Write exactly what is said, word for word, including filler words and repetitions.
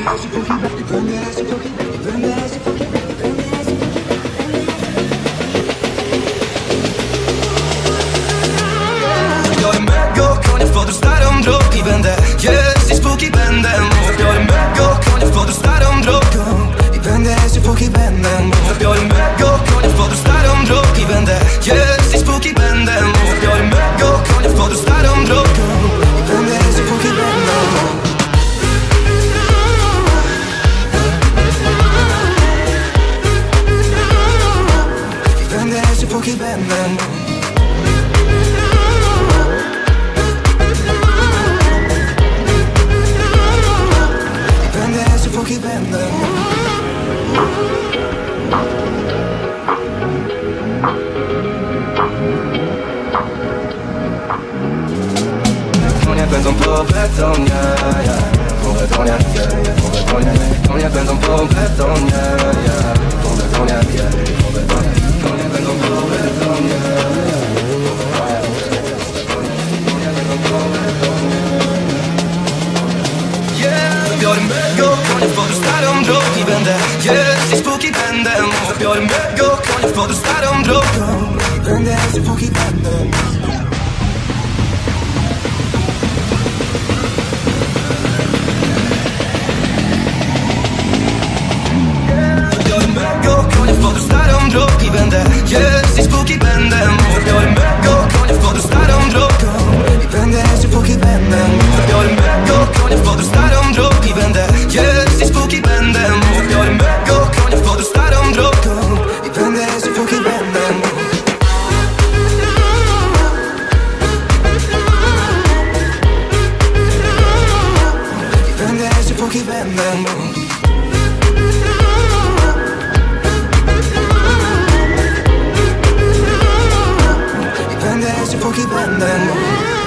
Biorę mego konia w podróż starą drogą i będę jeździć póki będę mógł. Biorę mego konia w podróż starą drogą i będę jeździć póki będę mógł. Biorę mego konia w podróż starą drogą i będę jeździć póki będę mógł. Biorę mego konia w podróż starą drogą i będę jeździć póki będę mógł. I będę jeździć póki będę mógł. Póki będę konie będą po betonie, po betonie, po betonie. Konie będą po betonie, po betonie, po betonie. Konie będą po betonie, konie będą po betonie. Biorę mego konia w podróż starą drogą i będę jeździć póki będę mógł. Biorę mego konia w podróż starą drogą i będę jeździć póki będę mógł. Biorę mego konia w podróż starą drogą i będę jeździć póki będę mógł. Biorę mego konia w podróż starą drogą i będę jeździć póki będę mógł. Biorę mego konia w podróż starą drogą i będę jeździć póki będę mógł. Biorę mego konia w podróż starą drogą i będę jeździć póki będę mógł. I będę jeździć póki będę mógł. I będę jeździć póki będę mógł.